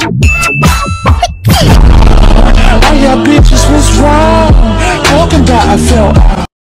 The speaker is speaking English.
All y'all bitches was wrong, talking about I fell out.